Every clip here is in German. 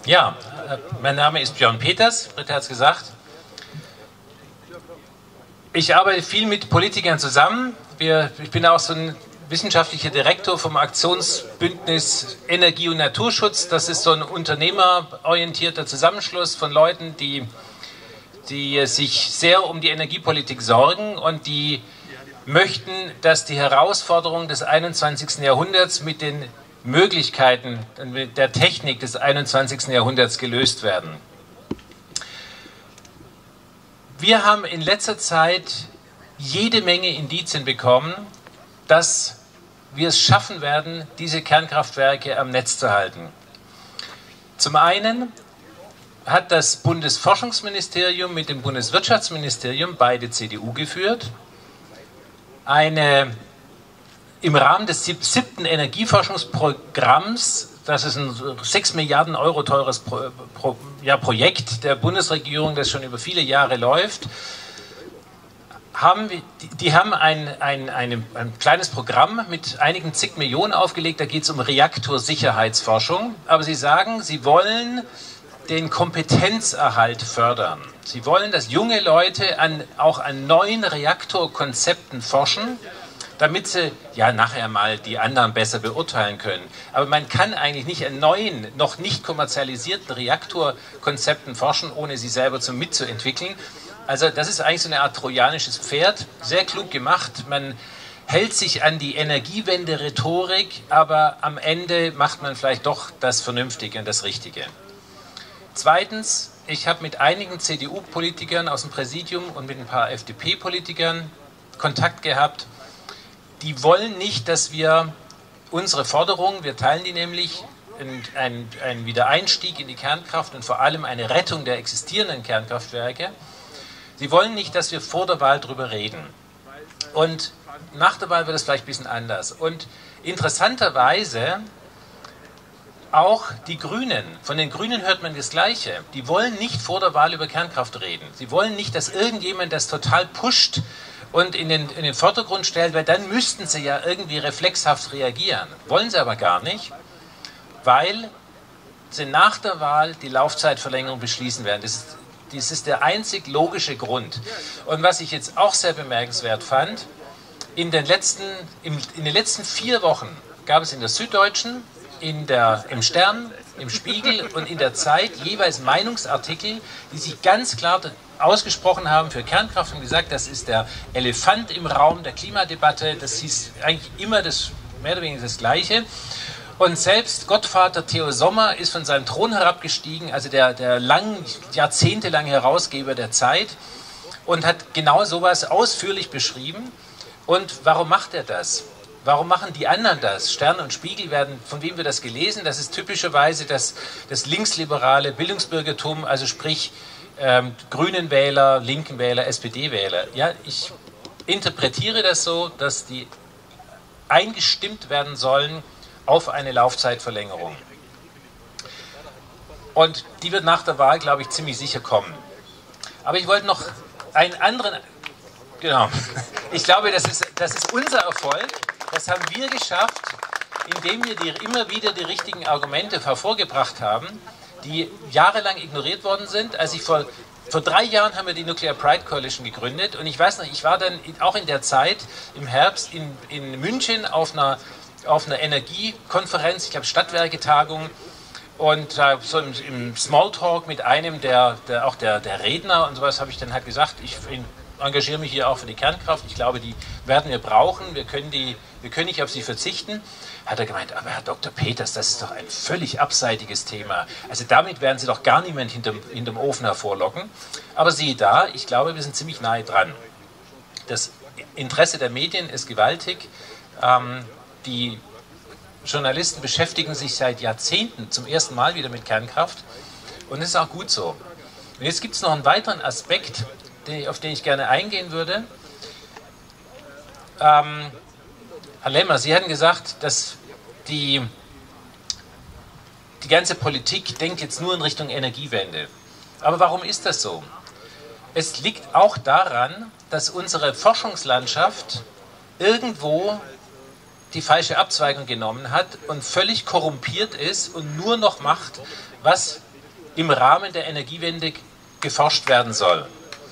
Ja, mein Name ist Björn Peters, Britta hat es gesagt. Ich arbeite viel mit Politikern zusammen. Ich bin auch so ein wissenschaftlicher Direktor vom Aktionsbündnis Energie und Naturschutz. Das ist so ein unternehmerorientierter Zusammenschluss von Leuten, die sich sehr um die Energiepolitik sorgen und die möchten, dass die Herausforderungen des 21. Jahrhunderts mit den Möglichkeiten der Technik des 21. Jahrhunderts gelöst werden. Wir haben in letzter Zeit jede Menge Indizien bekommen, dass wir es schaffen werden, diese Kernkraftwerke am Netz zu halten. Zum einen hat das Bundesforschungsministerium mit dem Bundeswirtschaftsministerium, beide CDU, geführt, im Rahmen des 7. Energieforschungsprogramms, das ist ein 6 Milliarden Euro teures Projekt der Bundesregierung, das schon über viele Jahre läuft, haben ein kleines Programm mit einigen zig Millionen aufgelegt. Da geht es um Reaktorsicherheitsforschung. Aber sie sagen, sie wollen den Kompetenzerhalt fördern. Sie wollen, dass junge Leute auch an neuen Reaktorkonzepten forschen, damit sie ja nachher mal die anderen besser beurteilen können. Aber man kann eigentlich nicht an neuen, noch nicht kommerzialisierten Reaktorkonzepten forschen, ohne sie selber mitzuentwickeln. Also das ist eigentlich so eine Art trojanisches Pferd, sehr klug gemacht. Man hält sich an die Energiewende-Rhetorik, aber am Ende macht man vielleicht doch das Vernünftige und das Richtige. Zweitens, ich habe mit einigen CDU-Politikern aus dem Präsidium und mit ein paar FDP-Politikern Kontakt gehabt. Die wollen nicht, dass wir unsere Forderungen, wir teilen die nämlich, ein Wiedereinstieg in die Kernkraft und vor allem eine Rettung der existierenden Kernkraftwerke. Sie wollen nicht, dass wir vor der Wahl darüber reden. Und nach der Wahl wird es vielleicht ein bisschen anders. Und interessanterweise auch die Grünen. Von den Grünen hört man das Gleiche. Die wollen nicht vor der Wahl über Kernkraft reden. Sie wollen nicht, dass irgendjemand das total pusht und in den Vordergrund stellt, weil dann müssten sie ja irgendwie reflexhaft reagieren. Wollen sie aber gar nicht, weil sie nach der Wahl die Laufzeitverlängerung beschließen werden. Das ist der einzig logische Grund. Und was ich jetzt auch sehr bemerkenswert fand, in den letzten 4 Wochen gab es in der Süddeutschen, im Stern, im Spiegel und in der Zeit jeweils Meinungsartikel, die sich ganz klar ausgesprochen haben für Kernkraft und gesagt, das ist der Elefant im Raum der Klimadebatte. Das hieß eigentlich immer mehr oder weniger das Gleiche. Und selbst Gottvater Theo Sommer ist von seinem Thron herabgestiegen, also der jahrzehntelange Herausgeber der Zeit, und hat genau sowas ausführlich beschrieben. Und warum macht er das? Warum machen die anderen das? Stern und Spiegel von wem wird das gelesen? Das ist typischerweise das linksliberale Bildungsbürgertum, also sprich Grünen Wähler, linken Wähler, SPD-Wähler. Ja, ich interpretiere das so, dass die eingestimmt werden sollen auf eine Laufzeitverlängerung. Und die wird nach der Wahl, glaube ich, ziemlich sicher kommen. Aber ich wollte noch einen anderen... Genau. Ich glaube, das ist unser Erfolg. Das haben wir geschafft, indem wir immer wieder die richtigen Argumente hervorgebracht haben, die jahrelang ignoriert worden sind. Also vor 3 Jahren haben wir die Nuclear Pride Coalition gegründet und ich weiß noch, ich war dann auch in der Zeit im Herbst in München auf einer Energiekonferenz, ich glaube Stadtwerketagung, und so im Smalltalk mit einem der Redner und sowas habe ich dann halt gesagt, ich engagiere mich hier auch für die Kernkraft, ich glaube, die werden wir brauchen, wir können nicht auf sie verzichten. Hat er gemeint, aber Herr Dr. Peters, das ist doch ein völlig abseitiges Thema. Also damit werden Sie doch gar niemand hinterm Ofen hervorlocken. Aber siehe da, ich glaube, wir sind ziemlich nahe dran. Das Interesse der Medien ist gewaltig. Die Journalisten beschäftigen sich seit Jahrzehnten zum ersten Mal wieder mit Kernkraft. Und das ist auch gut so. Und jetzt gibt es noch einen weiteren Aspekt, auf den ich gerne eingehen würde. Herr Lemmer, Sie hatten gesagt, dass die ganze Politik denkt jetzt nur in Richtung Energiewende. Aber warum ist das so? Es liegt auch daran, dass unsere Forschungslandschaft irgendwo die falsche Abzweigung genommen hat und völlig korrumpiert ist und nur noch macht, was im Rahmen der Energiewende geforscht werden soll.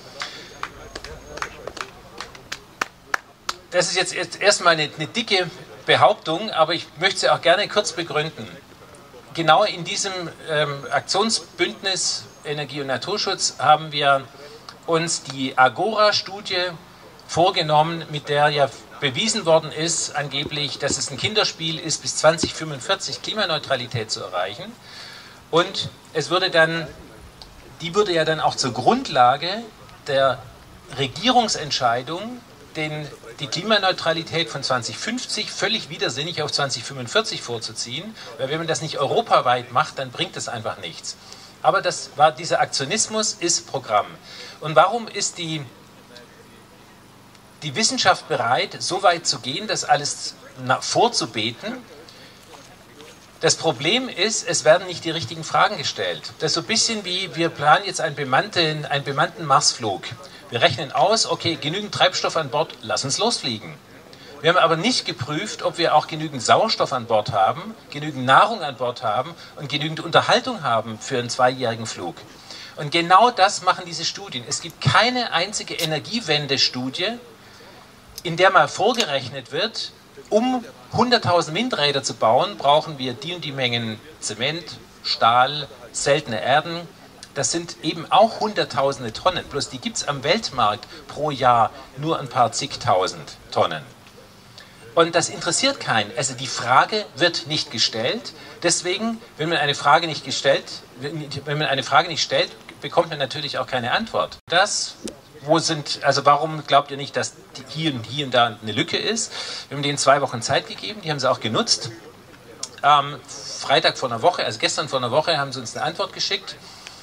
Das ist jetzt erstmal eine dicke Behauptung, aber ich möchte sie auch gerne kurz begründen. Genau in diesem Aktionsbündnis Energie und Naturschutz haben wir uns die Agora-Studie vorgenommen, mit der ja bewiesen worden ist, angeblich, dass es ein Kinderspiel ist, bis 2045 Klimaneutralität zu erreichen. Und die würde ja dann auch zur Grundlage der Regierungsentscheidung, die Klimaneutralität von 2050 völlig widersinnig auf 2045 vorzuziehen, weil wenn man das nicht europaweit macht, dann bringt es einfach nichts. Aber dieser Aktionismus ist Programm. Und warum ist die Wissenschaft bereit, so weit zu gehen, das alles vorzubeten? Das Problem ist, es werden nicht die richtigen Fragen gestellt. Das ist so ein bisschen wie, wir planen jetzt einen bemannten Marsflug. Wir rechnen aus, okay, genügend Treibstoff an Bord, lass uns losfliegen. Wir haben aber nicht geprüft, ob wir auch genügend Sauerstoff an Bord haben, genügend Nahrung an Bord haben und genügend Unterhaltung haben für einen 2-jährigen Flug. Und genau das machen diese Studien. Es gibt keine einzige Energiewende-Studie, in der mal vorgerechnet wird, um 100.000 Windräder zu bauen, brauchen wir die und die Mengen Zement, Stahl, seltene Erden. Das sind eben auch Hunderttausende Tonnen. Bloß die gibt es am Weltmarkt pro Jahr nur ein paar zigtausend Tonnen. Und das interessiert keinen. Also die Frage wird nicht gestellt. Deswegen, wenn man eine Frage nicht stellt, bekommt man natürlich auch keine Antwort. Warum glaubt ihr nicht, dass hier und da eine Lücke ist? Wir haben denen 2 Wochen Zeit gegeben, die haben sie auch genutzt. Freitag vor einer Woche, also gestern vor einer Woche, haben sie uns eine Antwort geschickt,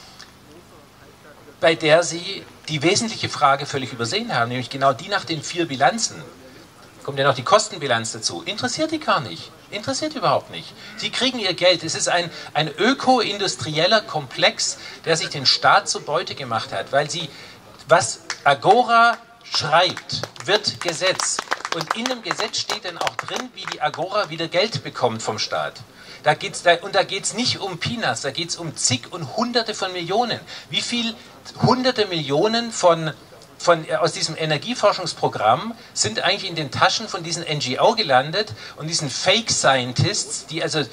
bei der sie die wesentliche Frage völlig übersehen haben, nämlich genau die nach den 4 Bilanzen. Kommt ja noch die Kostenbilanz dazu. Interessiert die gar nicht. Interessiert überhaupt nicht. Sie kriegen ihr Geld. Es ist ein öko-industrieller Komplex, der sich den Staat zur Beute gemacht hat, weil was Agora schreibt, wird Gesetz. Und in dem Gesetz steht dann auch drin, wie die Agora wieder Geld bekommt vom Staat. Da geht es nicht um Peanuts, da geht es um zig und Hunderte von Millionen. Wie viel Hunderte Millionen aus diesem Energieforschungsprogramm sind eigentlich in den Taschen von diesen NGO gelandet und diesen Fake Scientists,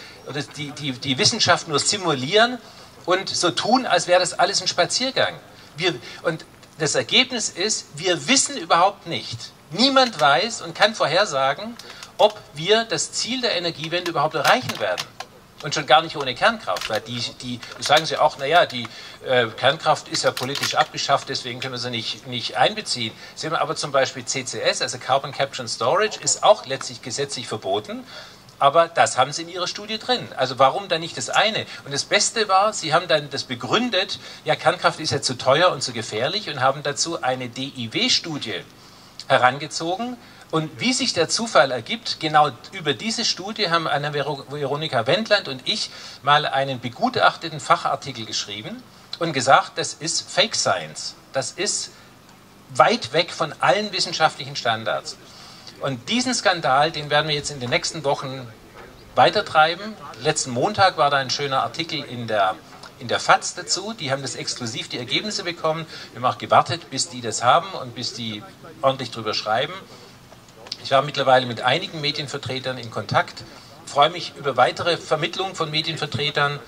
die Wissenschaft nur simulieren und so tun, als wäre das alles ein Spaziergang. Und das Ergebnis ist, wir wissen überhaupt nicht. Niemand weiß und kann vorhersagen, ob wir das Ziel der Energiewende überhaupt erreichen werden. Und schon gar nicht ohne Kernkraft, weil die sagen sie auch, naja, die Kernkraft ist ja politisch abgeschafft, deswegen können wir sie nicht einbeziehen. Sie haben aber zum Beispiel CCS, also Carbon Capture and Storage, ist auch letztlich gesetzlich verboten, aber das haben sie in ihrer Studie drin. Also warum dann nicht das eine? Und das Beste war, sie haben dann das begründet, ja, Kernkraft ist ja zu teuer und zu gefährlich und haben dazu eine DIW-Studie herangezogen. Und wie sich der Zufall ergibt, genau über diese Studie haben Anna-Veronika Wendland und ich mal einen begutachteten Fachartikel geschrieben und gesagt, das ist Fake Science. Das ist weit weg von allen wissenschaftlichen Standards. Und diesen Skandal, den werden wir jetzt in den nächsten Wochen weitertreiben. Letzten Montag war da ein schöner Artikel in der FAZ dazu. Die haben das exklusiv die Ergebnisse bekommen. Wir haben auch gewartet, bis die das haben und bis die ordentlich drüber schreiben. Ich war mittlerweile mit einigen Medienvertretern in Kontakt, freue mich über weitere Vermittlung von Medienvertretern,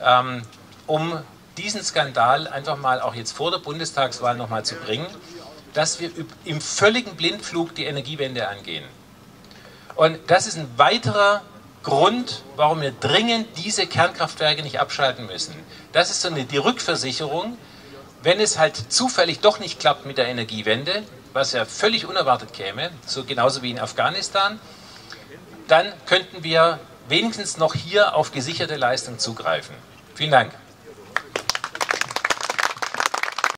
um diesen Skandal einfach mal auch jetzt vor der Bundestagswahl nochmal zu bringen, dass wir im völligen Blindflug die Energiewende angehen. Und das ist ein weiterer Grund, warum wir dringend diese Kernkraftwerke nicht abschalten müssen. Das ist die Rückversicherung, wenn es halt zufällig doch nicht klappt mit der Energiewende, was ja völlig unerwartet käme, so genauso wie in Afghanistan, dann könnten wir wenigstens noch hier auf gesicherte Leistung zugreifen. Vielen Dank.